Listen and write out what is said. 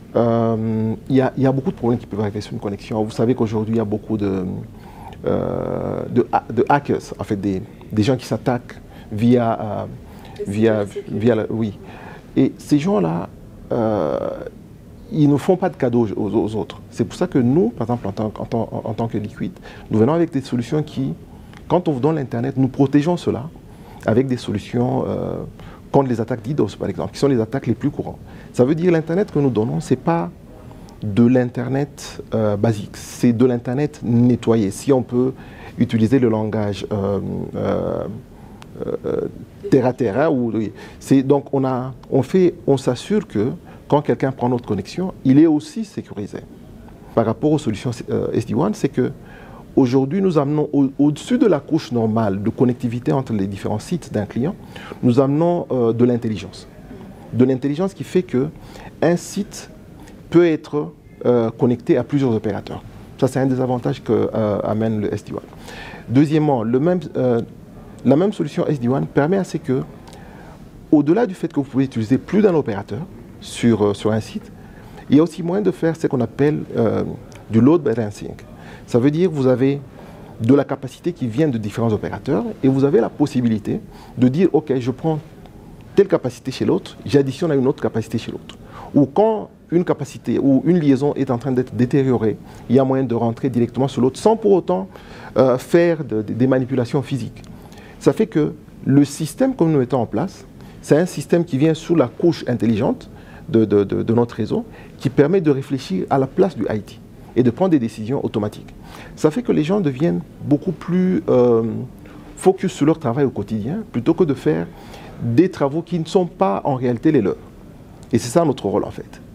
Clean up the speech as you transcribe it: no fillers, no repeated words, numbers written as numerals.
il y a beaucoup de problèmes qui peuvent arriver sur une connexion. Vous savez qu'aujourd'hui, il y a beaucoup de hackers, en fait, des gens qui s'attaquent oui. Et ces gens-là, ils ne font pas de cadeaux aux autres. C'est pour ça que nous, par exemple, en tant que Liquid, nous venons avec des solutions qui, quand on vous donne l'Internet, nous protégeons cela avec des solutions contre les attaques DDoS, par exemple, qui sont les attaques les plus courantes. Ça veut dire l'Internet que nous donnons, ce n'est pas de l'Internet basique, c'est de l'Internet nettoyé. Si on peut utiliser le langage terre à terre, hein, donc on s'assure que quand quelqu'un prend notre connexion, il est aussi sécurisé. Par rapport aux solutions SD-WAN, c'est que aujourd'hui, nous amenons au-dessus de la couche normale de connectivité entre les différents sites d'un client, nous amenons de l'intelligence. De l'intelligence qui fait qu'un site peut être connecté à plusieurs opérateurs. Ça, c'est un des avantages qu'amène le SD-WAN. Deuxièmement, la même solution SD-WAN permet à ce que, au-delà du fait que vous pouvez utiliser plus d'un opérateur sur un site, il y a aussi moyen de faire ce qu'on appelle du load balancing. Ça veut dire que vous avez de la capacité qui vient de différents opérateurs et vous avez la possibilité de dire, OK, je prends telle capacité chez l'autre, j'additionne à une autre capacité chez l'autre. Ou quand une capacité ou une liaison est en train d'être détériorée, il y a moyen de rentrer directement sur l'autre sans pour autant faire des manipulations physiques. Ça fait que le système que nous mettons en place, c'est un système qui vient sous la couche intelligente de notre réseau, qui permet de réfléchir à la place du IT et de prendre des décisions automatiques. Ça fait que les gens deviennent beaucoup plus focus sur leur travail au quotidien, plutôt que de faire des travaux qui ne sont pas en réalité les leurs. Et c'est ça notre rôle en fait.